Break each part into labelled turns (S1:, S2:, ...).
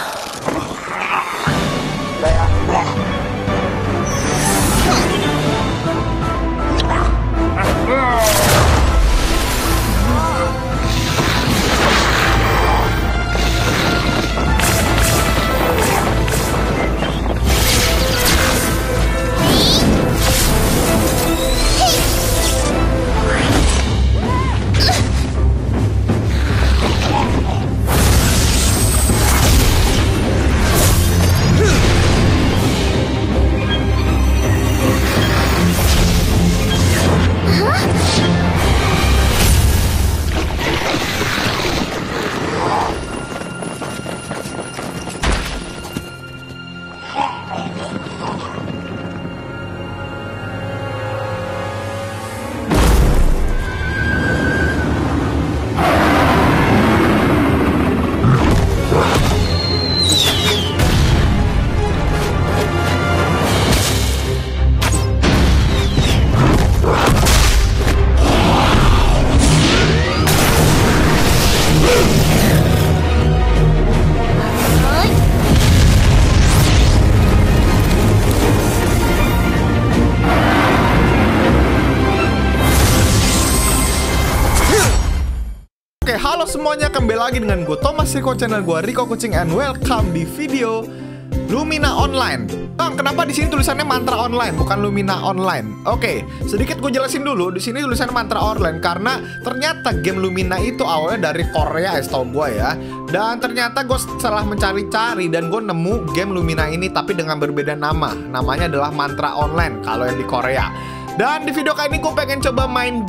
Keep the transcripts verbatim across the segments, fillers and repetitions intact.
S1: Halo semuanya, kembali lagi dengan gue Thomas Riko, channel gue Riko Kucing, and welcome di video Lumina Online. Bang, kenapa di sini tulisannya mantra online bukan Lumina Online? Oke, sedikit gue jelasin dulu. Di sini tulisannya mantra online karena ternyata game Lumina itu awalnya dari Korea, setahu gue ya. Dan ternyata gue setelah mencari-cari dan gue nemu game Lumina ini tapi dengan berbeda nama. Namanya adalah mantra online kalau yang di Korea. Dan di video kali ini gue pengen coba main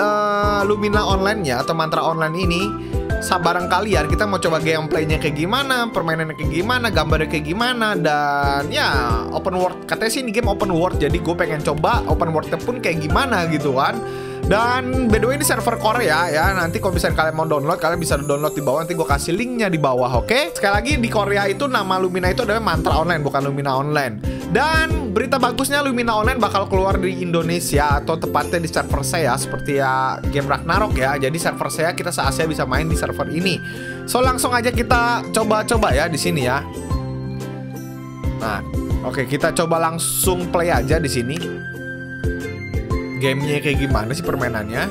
S1: Uh, Lumina Online-nya atau mantra online ini. Sabaran kalian, kita mau coba gameplaynya kayak gimana, permainannya kayak gimana, gambarnya kayak gimana, dan ya open world. Katanya sih ini game open world, jadi gue pengen coba open world-nya pun kayak gimana gitu kan. Dan by the way ini server Korea ya. Nanti kalau misalnya kalian mau download, kalian bisa download di bawah. Nanti gue kasih linknya di bawah, oke? Okay? Sekali lagi, di Korea itu nama Lumina itu adalah mantra online, bukan Lumina Online. Dan berita bagusnya, Lumina Online bakal keluar di Indonesia, atau tepatnya di server saya, seperti ya game Ragnarok ya. Jadi server saya, kita se-Asia bisa main di server ini. So langsung aja kita coba-coba ya di sini ya. Nah, oke, okay, kita coba langsung play aja di sini. Gamenya kayak gimana sih permainannya?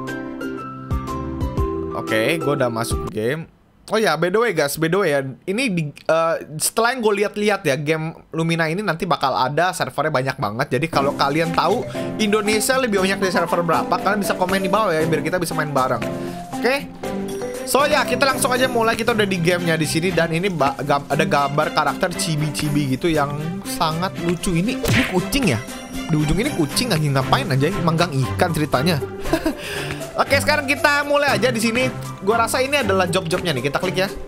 S1: Oke, okay, gue udah masuk game. Oh ya, by the way guys, by the way ya, ini di, uh, setelah yang gue lihat-lihat ya, game Lumina ini nanti bakal ada servernya banyak banget. Jadi kalau kalian tahu Indonesia lebih banyak dari server berapa, kalian bisa komen di bawah ya, biar kita bisa main bareng. Oke? Okay? So ya, kita langsung aja mulai. Kita udah di gamenya di sini dan ini ada gambar karakter chibi-chibi gitu yang sangat lucu. Ini, ini kucing ya? Di ujung ini kucing lagi ngapain aja? Manggang ikan ceritanya. Oke, sekarang kita mulai aja di sini. Gua rasa ini adalah job-jobnya nih. Kita klik ya.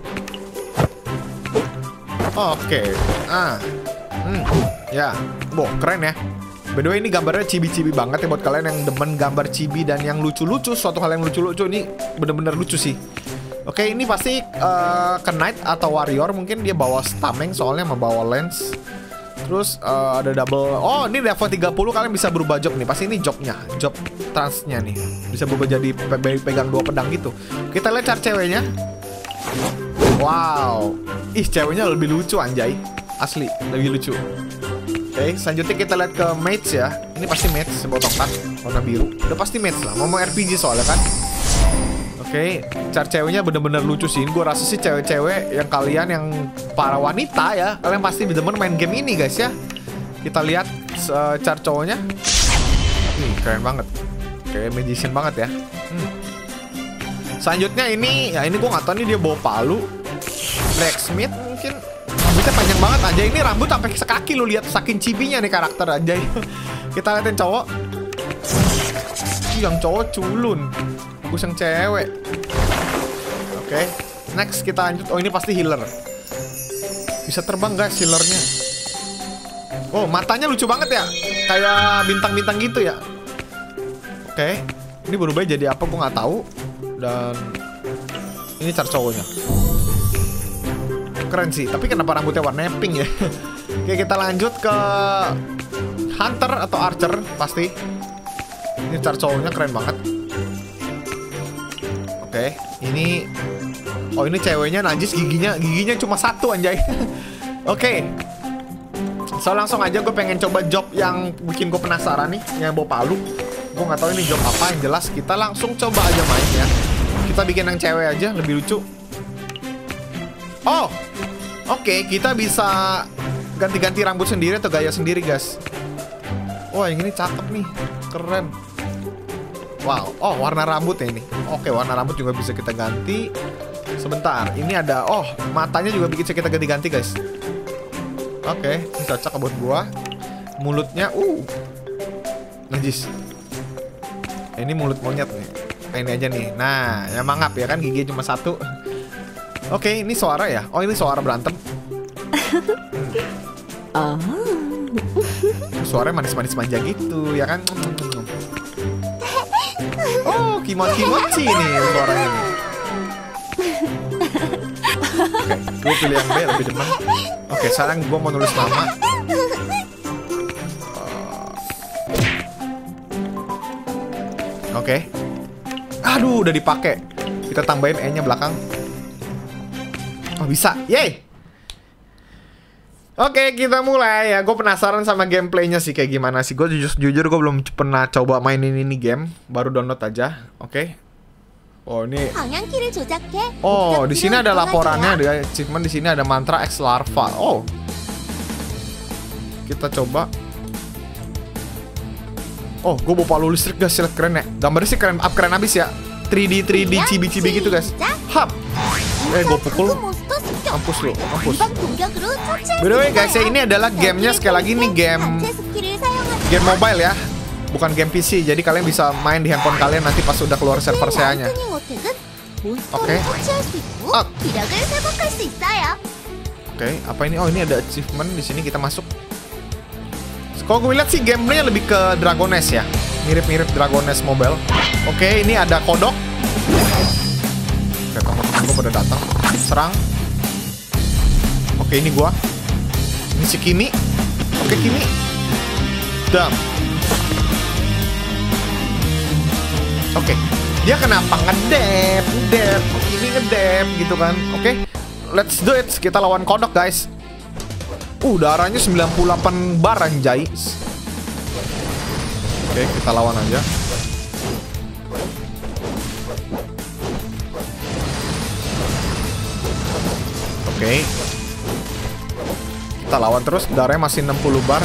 S1: Oke. Ah. Hmm. Ya. Boh, keren ya. By the way, ini gambarnya chibi-chibi banget ya buat kalian yang demen gambar chibi dan yang lucu-lucu. Suatu hal yang lucu-lucu ini bener-bener lucu sih. Oke, ini pasti uh, ke knight atau warrior. Mungkin dia bawa stameng soalnya membawa lens. Terus uh, ada double. Oh, ini level tiga puluh kalian bisa berubah job nih. Pasti ini jobnya, job transnya nih. Bisa berubah jadi pe pegang dua pedang gitu. Kita lihat cara ceweknya. Wow. Ih, ceweknya lebih lucu anjay. Asli, lebih lucu. Oke, selanjutnya kita lihat ke mage ya. Ini pasti mage, sebuah tongkat warna biru. Udah pasti mage lah. Mau R P G soalnya kan. Oke, cara ceweknya bener-bener lucu sih. Gue rasa sih cewek-cewek yang kalian yang para wanita ya, kalian pasti demen main game ini guys ya. Kita lihat uh, cara cowoknya. Nih, keren banget. Kayak magician banget ya. Hmm. Selanjutnya ini, ya ini gue nggak tahu nih dia bawa palu. Blacksmith mungkin. Rambutnya panjang banget aja. Ini rambut sampai sekaki lu lihat, saking cibinya nih karakter aja. Kita liatin cowok. Yang cowok culun. Bagus yang cewek. Oke, okay. Next kita lanjut. Oh, ini pasti healer. Bisa terbang guys healernya. Oh, matanya lucu banget ya. Kayak bintang-bintang gitu ya. Oke, okay. Ini berubah jadi apa gue nggak tahu. Dan ini cara cowoknya. Keren sih. Tapi kenapa rambutnya warnanya pink ya? Oke, kita lanjut ke hunter atau archer pasti. Ini cara cowoknya keren banget. Oke, ini Oh ini ceweknya najis, giginya giginya cuma satu anjay. Oke. Okay. So langsung aja gue pengen coba job yang bikin gue penasaran nih, yang bawa palu. Gue nggak tahu ini job apa, yang jelas kita langsung coba aja main ya. Kita bikin yang cewek aja, lebih lucu. Oh, oke, okay, kita bisa ganti-ganti rambut sendiri atau gaya sendiri guys. Wah yang ini cakep nih, keren. Wow, oh warna rambut ya ini. Oke, okay, warna rambut juga bisa kita ganti. Sebentar, ini ada, oh matanya juga bisa kita ganti-ganti guys. Oke, okay, ini cocok buat gua. Mulutnya, uh, najis. Ini mulut monyet nih. Nah, ini aja nih. Nah, yang mangap ya kan, gigi cuma satu. Oke, okay, ini suara ya? Oh ini suara berantem.
S2: Oh.
S1: Suaranya manis-manis manja gitu, ya kan? Oh, kimochi-kimochi nih suaranya nih. Oke, gue pilih yang B lebih demen. Oke, sekarang gue mau nulis nama. uh. Oke. Aduh, udah dipakai. Kita tambahin E-nya belakang. Oh, bisa. Yeay. Oke, kita mulai ya. Gue penasaran sama gameplaynya sih kayak gimana sih. Gue jujur, jujur gue belum pernah coba mainin ini game. Baru download aja. Oke. Oh ini. Oh di sini ada laporannya, ada achievement di sini, ada mantra X larva. Oh. Kita coba. Oh, gue bawa palu listrik guys, keren ya. Gambarnya sih keren, up keren abis ya. tiga D tiga D cibi-cibi gitu guys. Hap. Eh gue pukul. Mampus lu, mampus. By the way guys, ya ini adalah gamenya sekali lagi nih game game mobile ya. Bukan game P C, jadi kalian bisa main di handphone kalian nanti pas udah keluar server seanya. Oke. Okay. Oh. Oke, okay, apa ini? Oh, ini ada achievement di sini, kita masuk. Kalau gue lihat sih gameplaynya lebih ke Dragon Nest ya. Mirip-mirip Dragon Nest Mobile. Oke, okay, ini ada kodok. Oke, teman-teman gue pada datang. Serang. Oke, okay, ini gua. Ini si Kimi. Oke, okay, Kimi. Dam. Oke, okay. Dia kenapa ngedep, ngedep, ini ngedep gitu kan? Oke, okay. Let's do it. Kita lawan kodok guys. Uh, darahnya sembilan puluh delapan bar anjay. Oke, okay, kita lawan aja. Oke, okay. Kita lawan terus. Darahnya masih enam puluh bar.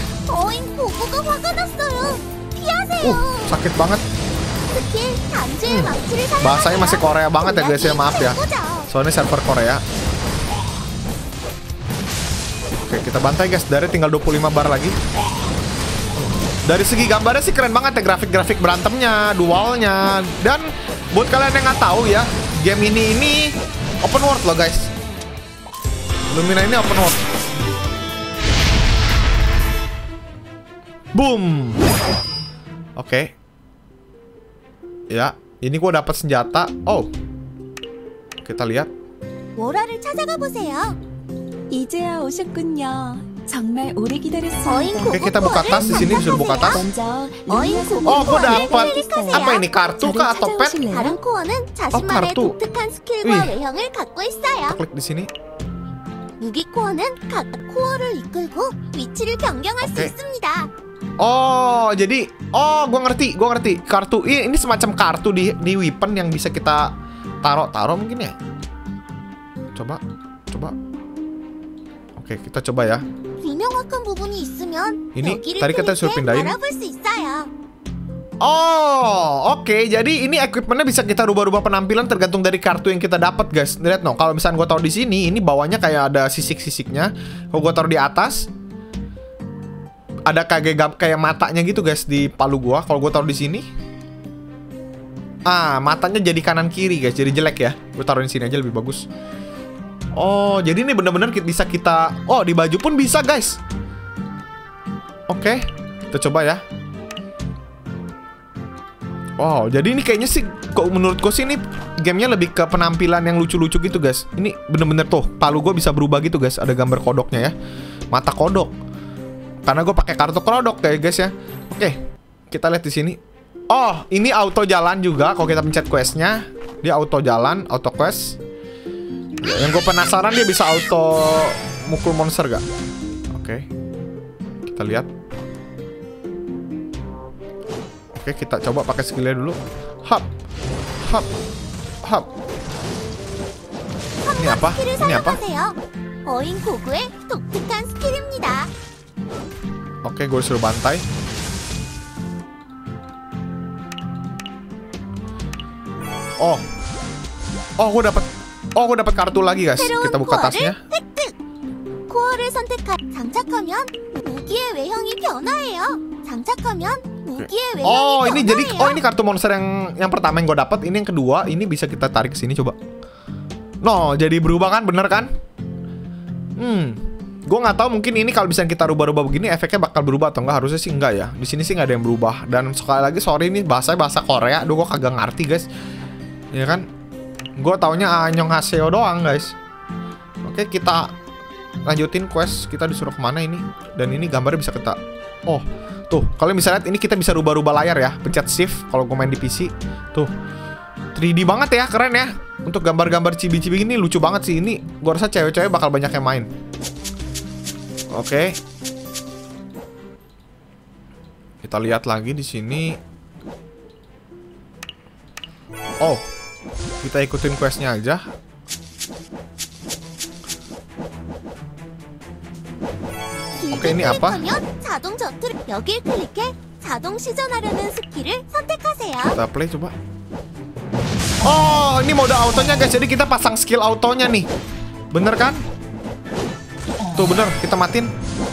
S1: Uh, sakit banget. Hmm. Bahasanya masih Korea banget ya guys ya, maaf ya. Soalnya server Korea. Oke, kita bantai guys. Dari tinggal dua puluh lima bar lagi. Dari segi gambarnya sih keren banget ya, grafik-grafik berantemnya, dualnya. Dan buat kalian yang nggak tahu ya, game ini ini open world loh guys. Lumina ini open world. Boom. Oke. Okay. Ya, ini gua dapat senjata. Oh. Kita lihat.
S2: 워라를 찾아가 보세요. 이제야 오셨군요. 정말 오래 기다렸어요.
S1: Oke, kita buka tas di sini, disuruh buka tas. Oh, gua dapat apa ini, kartu kah atau pet? Oh, kartu. Wih. Kita klik di sini.
S2: 무기 코어는 각 코어를 이끌고 위치를 변경할 수 있습니다.
S1: Oh, jadi oh, gua ngerti, gua ngerti. Kartu ini, ini semacam kartu di di weapon yang bisa kita taruh-taruh mungkin ya. Coba, coba. Oke, kita coba ya. Ini tadi kita suruh pindahin. Oh, oke. Okay. Jadi ini equipmentnya bisa kita rubah-rubah penampilan tergantung dari kartu yang kita dapat, guys. Lihat no. Kalau misalnya gue taruh di sini, ini bawahnya kayak ada sisik-sisiknya. Kalau gue taruh di atas, ada kayak kayak matanya gitu, guys, di palu gue. Kalau gue taruh di sini, ah, matanya jadi kanan kiri, guys. Jadi jelek ya. Gue taruh di sini aja lebih bagus. Oh, jadi ini bener-bener bisa kita. Oh, di baju pun bisa, guys. Oke, okay. Kita coba ya. Wow, jadi ini kayaknya sih, kok menurutku sih ini gamenya lebih ke penampilan yang lucu-lucu gitu, guys. Ini bener-bener tuh, palu gue bisa berubah gitu, guys. Ada gambar kodoknya ya, mata kodok. Karena gue pakai kartu kodok kayak guys ya. Oke, kita lihat di sini. Oh, ini auto jalan juga. Kalau kita pencet questnya, dia auto jalan, auto quest. Yang gue penasaran dia bisa auto mukul monster gak? Oke, kita lihat. Oke, kita coba pakai skillnya dulu. Hap, hap, hap. Ini apa? Ini apa?
S2: 어인 고구의 독특한 스킬입니다.
S1: Oke, gue suruh bantai. Oh, oh, gue dapat, oh, gue dapat kartu lagi guys. Kita buka tasnya.
S2: 코어를 선택하 장착하면 무기의 외형이 변화해요. 장착하면 무기의 외형이
S1: Oh, ini jadi,
S2: 변화해요.
S1: oh ini kartu monster yang yang pertama yang gue dapat. Ini yang kedua. Ini bisa kita tarik ke sini coba. No, jadi berubah kan, bener kan? Hmm, gue nggak tahu mungkin ini kalau bisa kita rubah-rubah begini efeknya bakal berubah atau enggak. Harusnya sih enggak ya. Di sini sih nggak ada yang berubah. Dan sekali lagi sorry ini bahasa bahasa Korea. Duh, gue kagak ngerti guys. Ya kan? Gue taunya Anyong Haseo doang guys. Oke, kita lanjutin quest. Kita disuruh kemana ini? Dan ini gambarnya bisa kita. Oh, tuh. Kalau misalnya lihat ini kita bisa rubah-rubah layar ya. Pencet shift kalau gue main di P C. Tuh. tiga D banget ya, keren ya. Untuk gambar-gambar cibi-cibi ini lucu banget sih. Ini gue rasa cewek-cewek bakal banyak yang main. Oke. Kita lihat lagi di sini. Oh, kita ikutin questnya aja. Oke, ini apa?
S2: 자동 저트 여길 클릭해 자동 시전하려는 스킬을 선택하세요.
S1: Kita play coba. Oh, ini mode autonya guys. Jadi kita pasang skill autonya nih. Bener kan? Tuh bener, kita matiin.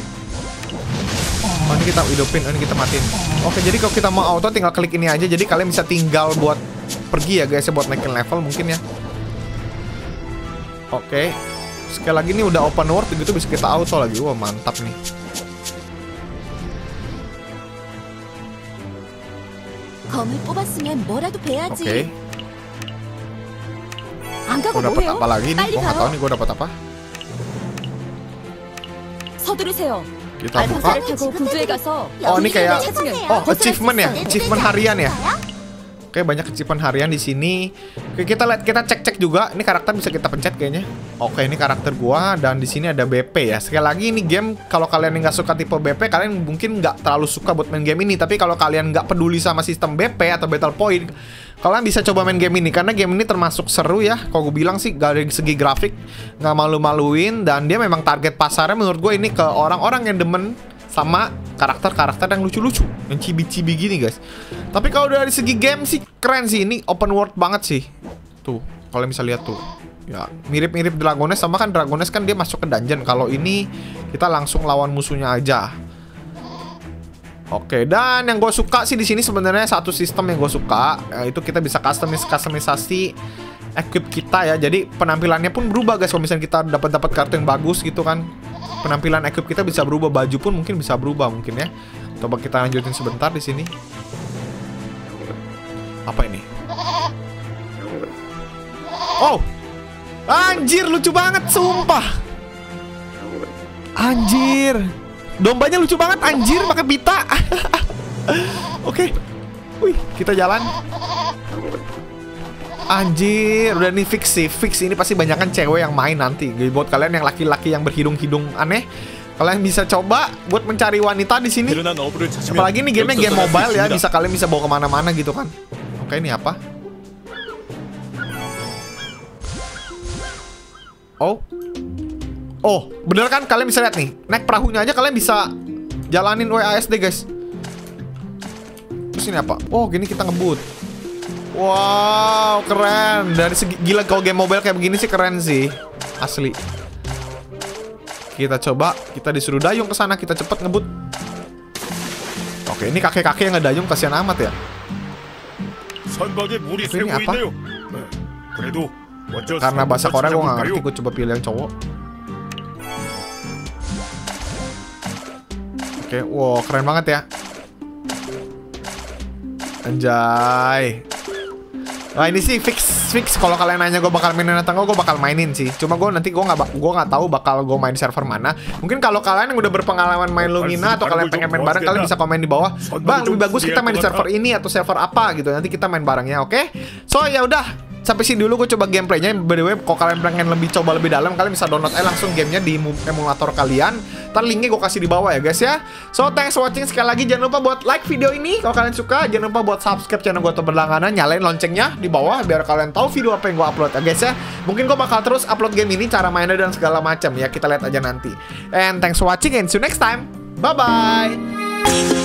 S1: Oh, ini kita hidupin, oh, ini kita matiin. Oke, jadi kalau kita mau auto tinggal klik ini aja. Jadi kalian bisa tinggal buat pergi ya guys ya, buat naikin level mungkin ya. Oke. Sekali lagi ini udah open world gitu, bisa kita auto lagi. Wah, mantap nih.
S2: 검을 뽑았으면 뭐라도 베야지.
S1: Oke.
S2: 안 가고
S1: Gue dapat
S2: 뭐해요?
S1: apa lagi nih?
S2: 빨리
S1: Gue nggak tahu
S2: 가요.
S1: nih gue dapat apa.
S2: 서두르세요.
S1: Kita buka.
S2: 알파카를 타고 구조에 가서
S1: Oh, ini kayak-
S2: 찾으세요.
S1: oh, achievement ya?
S2: 네,
S1: Achievement
S2: 네,
S1: harian ya?
S2: 알아요?
S1: Oke, banyak achievement harian di sini. Oke, kita lihat, kita cek-cek juga. Ini karakter bisa kita pencet kayaknya. Oke, ini karakter gua dan di sini ada B P ya. Sekali lagi ini game kalau kalian nggak suka tipe B P, kalian mungkin nggak terlalu suka buat main game ini. Tapi kalau kalian nggak peduli sama sistem B P atau battle point, kalian bisa coba main game ini karena game ini termasuk seru ya. Kalau gue bilang sih dari segi grafik nggak malu-maluin dan dia memang target pasarnya menurut gue ini ke orang-orang yang demen sama karakter-karakter yang lucu-lucu, yang cibi-cibi gini guys. Tapi kalau dari segi game sih keren sih, ini open world banget sih. Tuh, kalian bisa lihat tuh. Ya, mirip-mirip Dragon Nest, sama kan Dragon Nest kan dia masuk ke dungeon. Kalau ini kita langsung lawan musuhnya aja. Oke, dan yang gue suka sih di sini sebenarnya satu sistem yang gue suka, yaitu kita bisa customis customisasi equip kita ya. Jadi penampilannya pun berubah guys. Kalau misalnya kita dapat dapat kartu yang bagus gitu kan, penampilan equip kita bisa berubah, baju pun mungkin bisa berubah mungkin ya. Coba kita lanjutin sebentar di sini. Apa ini? Oh, anjir lucu banget, sumpah. Anjir, dombanya lucu banget, anjir pakai pita. Oke, wih kita jalan. Anjir, udah nih fix sih, fix ini pasti banyak kan cewek yang main nanti. Jadi buat kalian yang laki-laki yang berhidung-hidung aneh, kalian bisa coba buat mencari wanita di sini. Apalagi ini gamenya game mobile ya, bisa kalian bisa bawa kemana-mana gitu kan. Oke, ini apa? Oh, oh, bener kan kalian bisa lihat nih, naik perahunya aja kalian bisa jalanin W A S D guys. Terus ini apa? Oh, gini kita ngebut. Wow, keren. Dari segi gila kalau game mobile kayak begini sih keren sih. Asli. Kita coba, kita disuruh dayung ke sana, kita cepet ngebut. Oke, ini kakek-kakek yang ngedayung kasihan amat ya. Ini apa? Karena bahasa Korea gue gak ngerti, gue coba pilih yang cowok. Oke, wow, keren banget ya. Anjay. Nah ini sih fix fix kalau kalian nanya gue bakal mainin atau enggak, gue bakal mainin sih. Cuma gue nanti gue nggak gue nggak tahu bakal gue main server mana. Mungkin kalau kalian yang udah berpengalaman main Lumina atau kalian pengen main bareng, kalian bisa komen di bawah. Bang, lebih bagus kita main di server ini atau server apa gitu. Nanti kita main bareng ya, oke? So ya udah, sampai sini dulu gue coba gameplaynya. By the way, kalau kalian pengen lebih coba lebih dalam, kalian bisa download aja langsung gamenya di emulator kalian. Ntar linknya gue kasih di bawah ya guys ya. So thanks for watching sekali lagi. Jangan lupa buat like video ini kalau kalian suka. Jangan lupa buat subscribe channel gue untuk berlangganan. Nyalain loncengnya di bawah biar kalian tahu video apa yang gue upload ya guys ya. Mungkin gue bakal terus upload game ini, cara mainnya dan segala macam ya. Kita lihat aja nanti. And thanks for watching and see you next time. Bye bye.